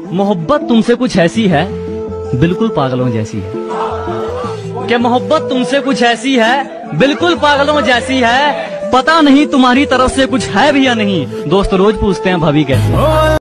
मोहब्बत तुमसे कुछ ऐसी है बिल्कुल पागलों जैसी है। कि मोहब्बत तुमसे कुछ ऐसी है बिल्कुल पागलों जैसी है। पता नहीं तुम्हारी तरफ से कुछ है भी या नहीं। दोस्त रोज पूछते हैं भाभी कैसी है।